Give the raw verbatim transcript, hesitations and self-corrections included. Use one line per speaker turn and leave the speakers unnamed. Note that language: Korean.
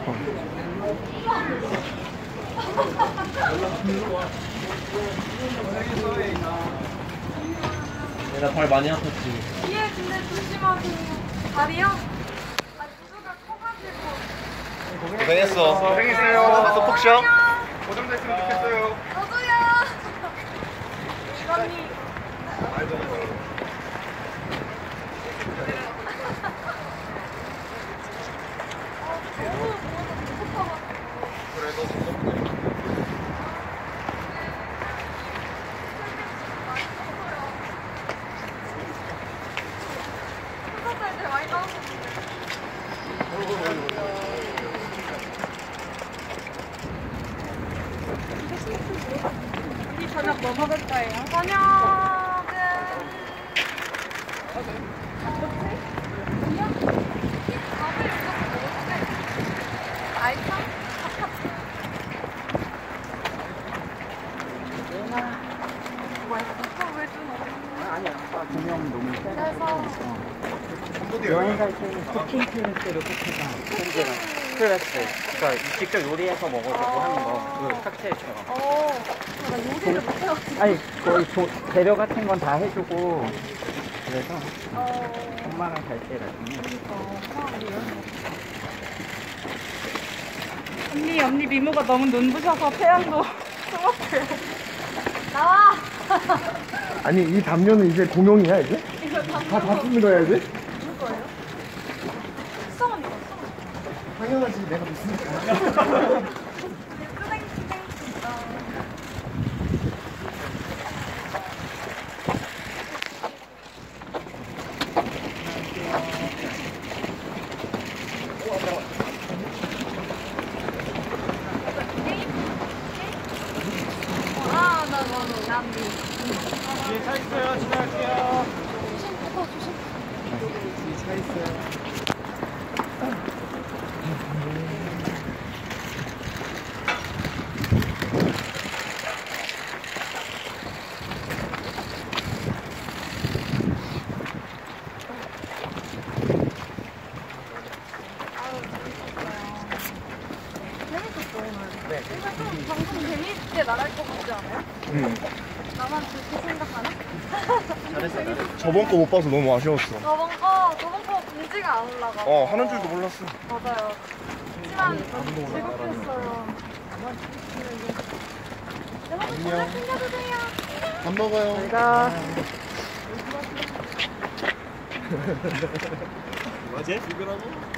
나 발 많이 아팠지.
뒤에 근데 조심하세요. 다리요? 아니 구두가 커가지고.
고생했어.
고생했어요.
가서 푹 쉬어.
고정됐으면 좋겠어요.
저도요. 이건니.
그래도
이 저녁 뭐 먹을 거예요? 저녁은 뭐지? 그냥 밥을 이렇게 먹었는데 알탕? 뭐야? 이거 왜 주노?
아니야. 분명 너무
그래서
여행 갈 때는 쿠킹 클래스로 꼭 해봐. 현재랑 클래스. 그러니까 직접 요리해서 먹어주고 하는 거. 그 칵테일처럼.
어, 나 요리를 못해가지고.
아니 거의 조, 재료 같은 건 다 해주고 그래서
어,
엄마랑 갈 때 나중에
그러니까 엄마한테 여행 언니, 언니 미모가 너무 눈부셔서 태양도 뜨겁대요. 나와!
아니 이 담요는 이제 공용이야 이제?
이거
다
담요
다 쓰는 거야 이제?
누구 거예요? 수성 언니가 수성.
당연하지 내가 믿으니까.
아, 나 너무 남미.
뒤에 차 있어요. 지나갈게요.
조심, 오빠 조심.
차 있어요.
아유, 재밌었어요. 네. 이거 좀 방송 재밌게 나갈 것 같지 않아요?
응.
나만 그렇게 생각하나?
잘했어.
저번 거 못 봐서 너무 아쉬웠어.
저번 거, 저번 거 공지가 안 올라가.
어 하는 줄도 몰랐어.
맞아요. 하지만 즐겁겠어요. 여러분 저녁 챙겨주세요.
밥 먹어요.
내가
맞지? 이거라고?